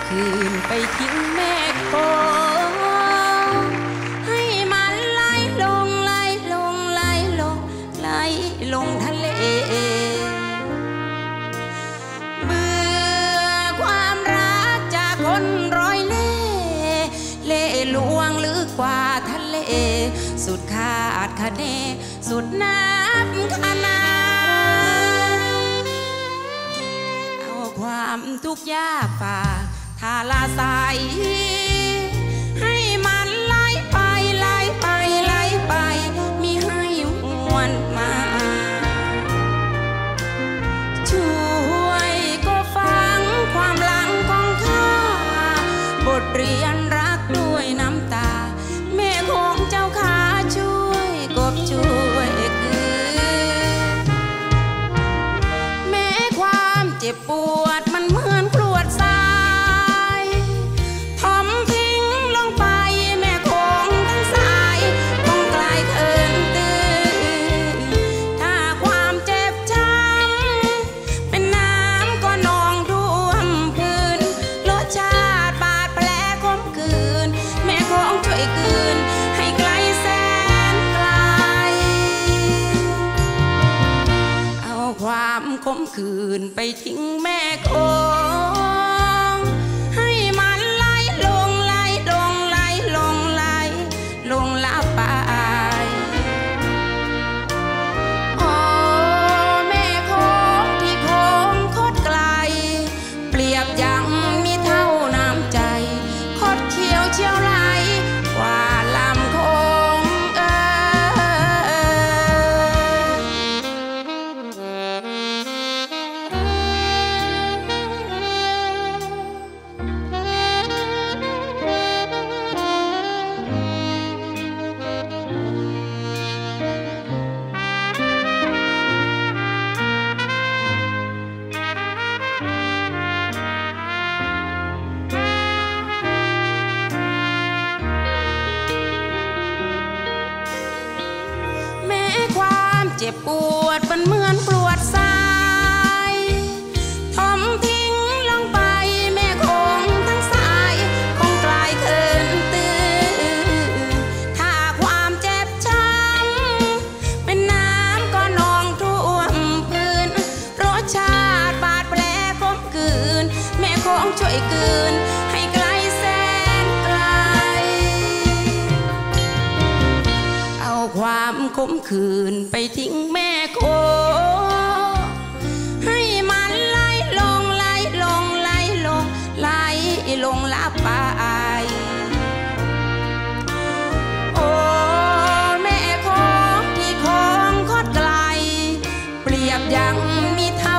คืนไปทิ้งแม่คงให้มันไหลลงไหลลงไหลลงไหลลงทะเลเบื่อความรักจากคนร้อยเล่เล่ลวงลึกกว่าทะเลสุดขาดคะเนสุดนับขนาเอาความทุกข์ยากฝ่าทาลาใสให้มันไหลไปไหลไปไหลไปมีให้หวนมาช่วยก็ฟังความหลังของข้าบทเรียนรักด้วยน้ำตาแม่คงเจ้าขาช่วยกบช่วยคืนแม้ความเจ็บปวดมันเหมือนกรวดทรายทอมทิ้งลงไปแม่คงทั้งสายคงไกลเกินตื่นถ้าความเจ็บช้ำเป็นน้ำก็นองท่วมพื้นรสชาติบาดแผลคมคืนแม่คงช่วยคืนให้ไกลแสนไกลเอาความคมคืนไปทิ้งแม่คงให้มันไหลลงไหลลงไหลลงไหลลงลับไปโอ้แม่คงที่คงคดไกลเปรียบยังมีเท่าน้ำใจคดเขียวเชี่ยวไหลกว่าลำคงแม้ความเจ็บปวดมันเหมือนกรวดทรายทอมทิ้งลงไปแม่คงทั้งสายคงไกลเกินตื่นถ้าความเจ็บช้ำเป็นน้ำก็นองท่วมพื้นรสชาติบาดแผลคมคืนแม่คงช่วยคืนให้ไกลแสนไกลเอาความคมคืนไปทิ้งแม่คงให้มันไหลลงไหลลงไหลลงไหลลงลับไปโอ้แม่คงที่คงคดไกลเปรียบยังมีเท่า